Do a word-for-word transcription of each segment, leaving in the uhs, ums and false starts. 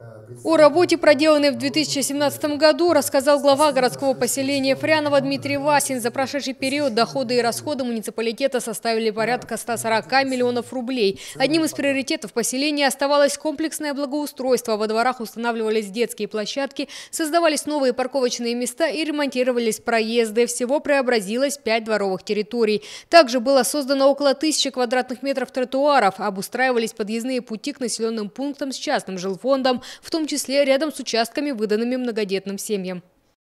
О работе, проделанной в две тысячи семнадцатом году, рассказал глава городского поселения Фряново Дмитрий Васин. За прошедший период доходы и расходы муниципалитета составили порядка ста сорока миллионов рублей. Одним из приоритетов поселения оставалось комплексное благоустройство. Во дворах устанавливались детские площадки, создавались новые парковочные места и ремонтировались проезды. Всего преобразилось пять дворовых территорий. Также было создано около тысячи квадратных метров тротуаров, обустраивались подъездные пути к населенным пунктам с частным жилфондом, в том числе рядом с участками, выданными многодетным семьям.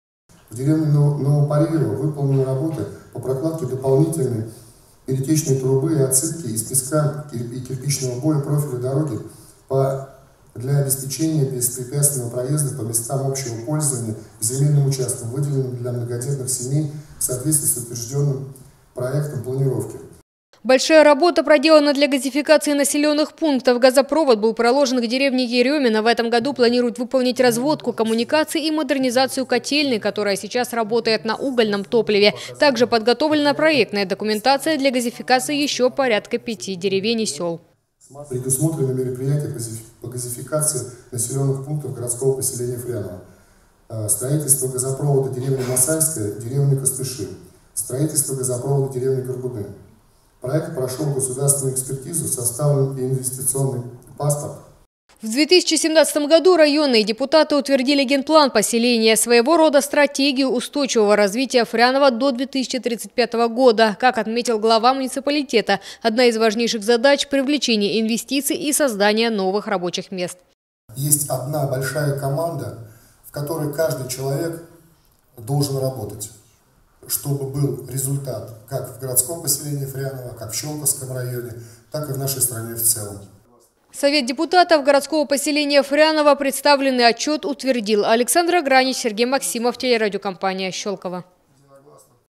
В деревне Новопарьево выполнены работы по прокладке дополнительной перетечной трубы и отсыпки из песка и кирпичного боя профиля дороги по, для обеспечения беспрепятственного проезда по местам общего пользования к земельным участкам, выделенным для многодетных семей в соответствии с утвержденным проектом планировки. Большая работа проделана для газификации населенных пунктов. Газопровод был проложен к деревне Еремина. В этом году планируют выполнить разводку коммуникаций и модернизацию котельной, которая сейчас работает на угольном топливе. Также подготовлена проектная документация для газификации еще порядка пяти деревень и сел. Предусмотрены мероприятия по газификации населенных пунктов городского поселения Фряново. Строительство газопровода деревни Масальская, деревни Костыши. Строительство газопровода деревни Горбуны. Проект прошел государственную экспертизу, составлен инвестиционный паспорт. В две тысячи семнадцатом году районные депутаты утвердили генплан поселения, своего рода стратегию устойчивого развития Фрянова до две тысячи тридцать пятого года. Как отметил глава муниципалитета, одна из важнейших задач – привлечение инвестиций и создание новых рабочих мест. Есть одна большая команда, в которой каждый человек должен работать, чтобы был результат как в городском поселении Фряново, как в Щелковском районе, так и в нашей стране в целом. Совет депутатов городского поселения Фряново представленный отчет утвердил. Александр Гранич, Сергей Максимов, телерадиокомпания «Щелково».